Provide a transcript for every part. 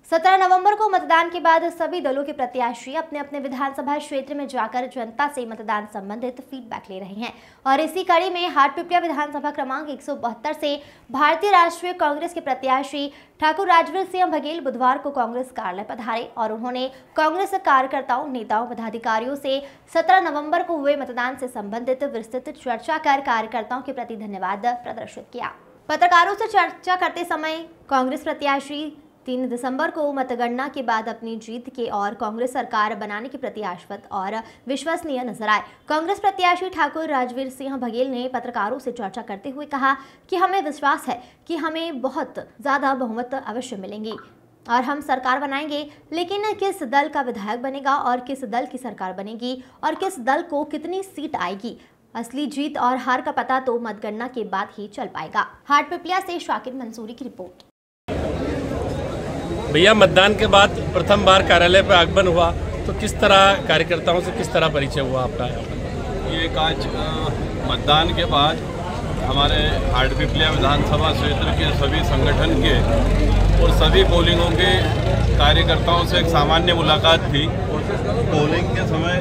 17 नवंबर को मतदान के बाद सभी दलों के प्रत्याशी अपने अपने विधानसभा क्षेत्र में जाकर जनता से मतदान संबंधित फीडबैक ले रहे हैं और इसी कड़ी में हाटपिपलिया विधानसभा क्रमांक 172 से भारतीय राष्ट्रीय कांग्रेस के प्रत्याशी ठाकुर राजवीर सिंह बघेल बुधवार को कांग्रेस कार्यालय पधारे और उन्होंने कांग्रेस कार्यकर्ताओं, नेताओं, पदाधिकारियों से 17 नवंबर को हुए मतदान से संबंधित विस्तृत चर्चा कर कार्यकर्ताओं के प्रति धन्यवाद प्रदर्शित किया। पत्रकारों से चर्चा करते समय कांग्रेस प्रत्याशी 3 दिसंबर को मतगणना के बाद अपनी जीत के और कांग्रेस सरकार बनाने के प्रति आश्वस्त और विश्वसनीय नजर आए। कांग्रेस प्रत्याशी ठाकुर राजवीर सिंह बघेल ने पत्रकारों से चर्चा करते हुए कहा कि हमें विश्वास है कि हमें बहुत ज्यादा बहुमत अवश्य मिलेंगी और हम सरकार बनाएंगे, लेकिन किस दल का विधायक बनेगा और किस दल की सरकार बनेगी और किस दल को कितनी सीट आएगी, असली जीत और हार का पता तो मतगणना के बाद ही चल पाएगा। हाटपिपलिया से शाकिर मंसूरी की रिपोर्ट। भैया, मतदान के बाद प्रथम बार कार्यालय पर आगमन हुआ, तो किस तरह कार्यकर्ताओं से किस तरह परिचय हुआ आपका? ये आज मतदान के बाद हमारे हाटपिपलिया विधानसभा क्षेत्र के सभी संगठन के और सभी पोलिंगों के कार्यकर्ताओं से एक सामान्य मुलाकात थी। पोलिंग के समय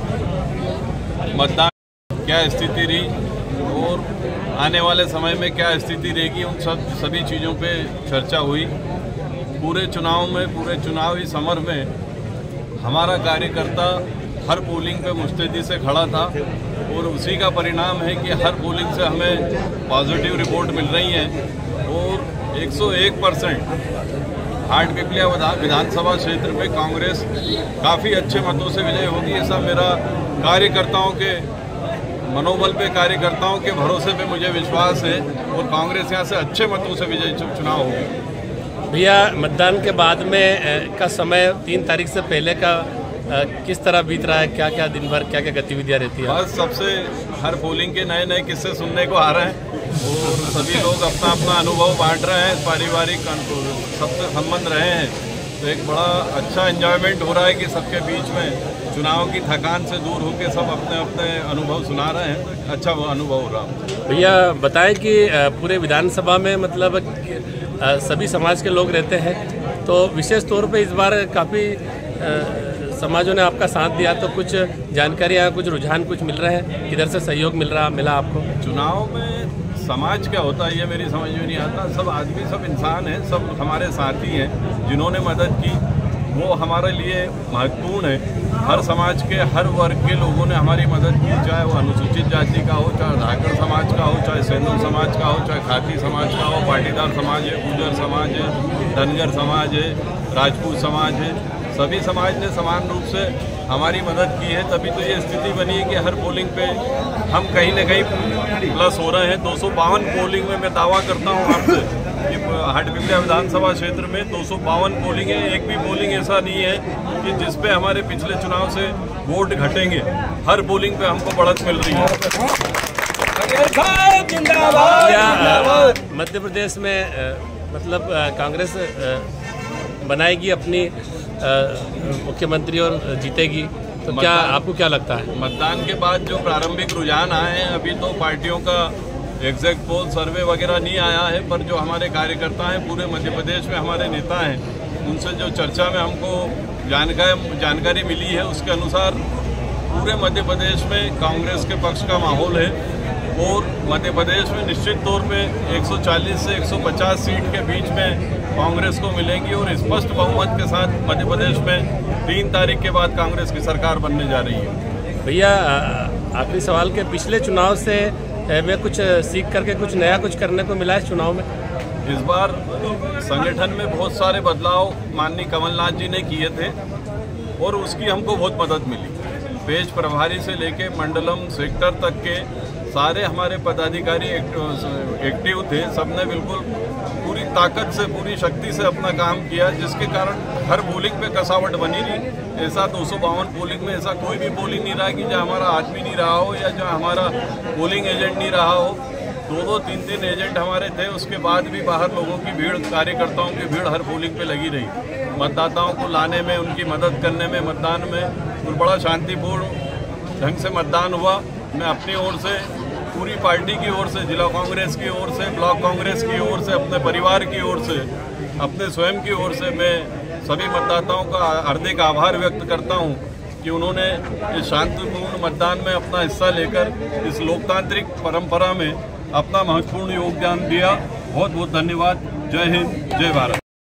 मतदान क्या स्थिति रही और आने वाले समय में क्या स्थिति रहेगी, उन सभी चीज़ों पे चर्चा हुई। पूरे चुनावी समर में हमारा कार्यकर्ता हर पोलिंग पे मुस्तैदी से खड़ा था और उसी का परिणाम है कि हर पोलिंग से हमें पॉजिटिव रिपोर्ट मिल रही है और 101% हाटपिपलिया विधानसभा क्षेत्र में कांग्रेस काफ़ी अच्छे मतों से विजय होगी, ऐसा मेरा कार्यकर्ताओं के मनोबल पे, कार्यकर्ताओं के भरोसे पे मुझे विश्वास है और कांग्रेस यहाँ से अच्छे मतों से विजय चुनाव होगी। भैया, मतदान के बाद में का समय 3 तारीख से पहले का किस तरह बीत रहा है? क्या क्या दिन भर क्या क्या गतिविधियाँ रहती है? बस सबसे हर पोलिंग के नए नए किस्से सुनने को आ रहे हैं और सभी लोग अपना अपना अनुभव बांट रहे हैं, पारिवारिक सबसे संबंध रहे हैं, तो एक बड़ा अच्छा एंजॉयमेंट हो रहा है कि सबके बीच में चुनाव की थकान से दूर होकर सब अपने अपने अनुभव सुना रहे हैं। अच्छा वो अनुभव हो रहा है। भैया, बताएं कि पूरे विधानसभा में मतलब सभी समाज के लोग रहते हैं, तो विशेष तौर पे इस बार काफ़ी समाजों ने आपका साथ दिया, तो कुछ जानकारियाँ, कुछ रुझान कुछ मिल रहे हैं, किधर से सहयोग मिला आपको? चुनाव में समाज क्या होता है ये मेरी समझ में नहीं आता। सब आदमी, सब इंसान हैं, सब हमारे साथी हैं। जिन्होंने मदद की वो हमारे लिए महत्वपूर्ण है। हर समाज के हर वर्ग के लोगों ने हमारी मदद की, चाहे वो अनुसूचित जाति का हो, चाहे धाकड़ समाज का हो, चाहे सेंधव समाज का हो, चाहे खाती समाज का हो, पाटीदार समाज है, गुर्जर समाज है, धनगर समाज है, राजपूत समाज है। सभी समाज ने समान रूप से हमारी मदद की है, तभी तो ये स्थिति बनी है कि हर पोलिंग पे हम कहीं न कहीं प्लस हो रहे हैं। 252 पोलिंग में मैं दावा करता हूँ आपसे कि हाटपिपलिया विधानसभा क्षेत्र में 252 पोलिंग है। एक भी पोलिंग ऐसा नहीं है कि जिस पे हमारे पिछले चुनाव से वोट घटेंगे। हर पोलिंग पे हमको बढ़त मिल रही है। मध्य प्रदेश में मतलब कांग्रेस बनाएगी अपनी मुख्यमंत्री और जीतेगी, तो क्या आपको क्या लगता है? मतदान के बाद जो प्रारंभिक रुझान आए हैं, अभी तो पार्टियों का एग्जैक्ट पोल सर्वे वगैरह नहीं आया है, पर जो हमारे कार्यकर्ता हैं पूरे मध्य प्रदेश में, हमारे नेता हैं, उनसे जो चर्चा में हमको जानकारी मिली है, उसके अनुसार पूरे मध्य प्रदेश में कांग्रेस के पक्ष का माहौल है और मध्य प्रदेश में निश्चित तौर पे 140 से 150 सीट के बीच में कांग्रेस को मिलेंगी और स्पष्ट बहुमत के साथ मध्य प्रदेश में 3 तारीख के बाद कांग्रेस की सरकार बनने जा रही है। भैया, आखिरी सवाल के पिछले चुनाव से वे कुछ सीख करके कुछ नया कुछ करने को मिला है चुनाव में? इस बार संगठन में बहुत सारे बदलाव माननीय कमलनाथ जी ने किए थे और उसकी हमको बहुत मदद मिली। पेज प्रभारी से लेके मंडलम सेक्टर तक के सारे हमारे पदाधिकारी एक्टिव थे। सबने बिल्कुल पूरी ताकत से, पूरी शक्ति से अपना काम किया, जिसके कारण हर पोलिंग पे कसावट बनी नहीं। ऐसा 252 पोलिंग में ऐसा कोई भी पोलिंग नहीं रहा कि जहाँ हमारा आदमी नहीं रहा हो या जहाँ हमारा पोलिंग एजेंट नहीं रहा हो। 2-2, 3-3 एजेंट हमारे थे। उसके बाद भी बाहर लोगों की भीड़, कार्यकर्ताओं की भीड़ हर पोलिंग पे लगी रही। मतदाताओं को लाने में, उनकी मदद करने में, मतदान में बड़ा शांतिपूर्ण ढंग से मतदान हुआ। मैं अपनी ओर से, पूरी पार्टी की ओर से, जिला कांग्रेस की ओर से, ब्लॉक कांग्रेस की ओर से, अपने परिवार की ओर से, अपने स्वयं की ओर से मैं सभी मतदाताओं का हार्दिक आभार व्यक्त करता हूं कि उन्होंने इस शांतिपूर्ण मतदान में अपना हिस्सा लेकर इस लोकतांत्रिक परंपरा में अपना महत्वपूर्ण योगदान दिया। बहुत बहुत धन्यवाद। जय हिंद, जय भारत।